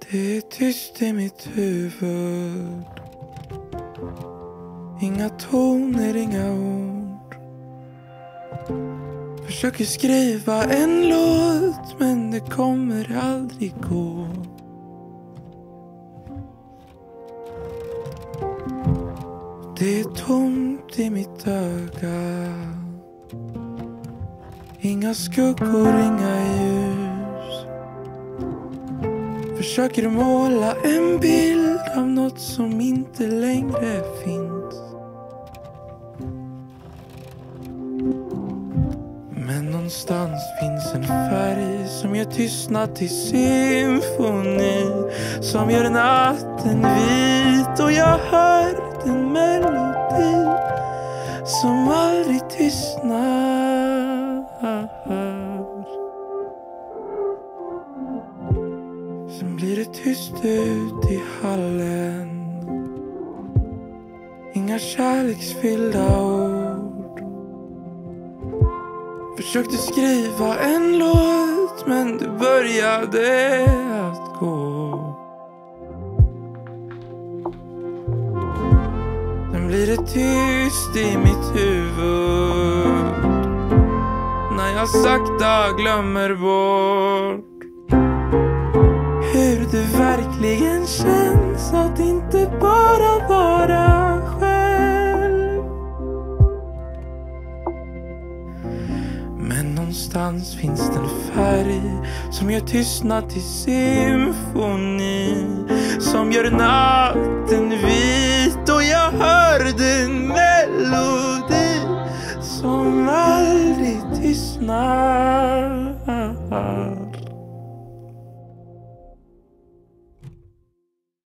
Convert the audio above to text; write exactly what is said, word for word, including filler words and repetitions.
Det är tyst i mitt huvud. Inga toner, inga ord. Försöker skriva en låt, men det kommer aldrig gå. Det är tomt i mitt öga. Inga skuggor, inga ljus. Försöker måla en bild av något som inte längre finns. Men någonstans finns en färg som gör tystnad till symfoni, som gör natten vit, och jag hör en melodi som aldrig tystnar. Sen blir det tyst ut i hallen. Inga kärleksfyllda ord. Försökte skriva en låt, men du började att gå. Sen blir det tyst i mitt huvud när jag sakta glömmer bort hur det verkligen känns att inte bara vara själv. Men någonstans finns det en färg som gör tystnad till symfoni, som gör natten vit, och jag hör den melodi som aldrig tystnar.